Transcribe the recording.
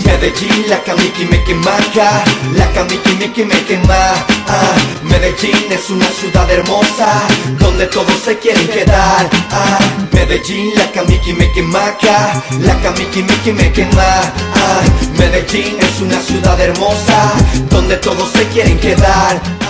Medellín, la kamiki me quemaca, la kamiki me quema. Medellín es una ciudad hermosa, donde todos se quieren quedar. Medellín, la kamiki me quemaca, la kamiki me quema. Medellín es una ciudad hermosa, donde todos se quieren quedar.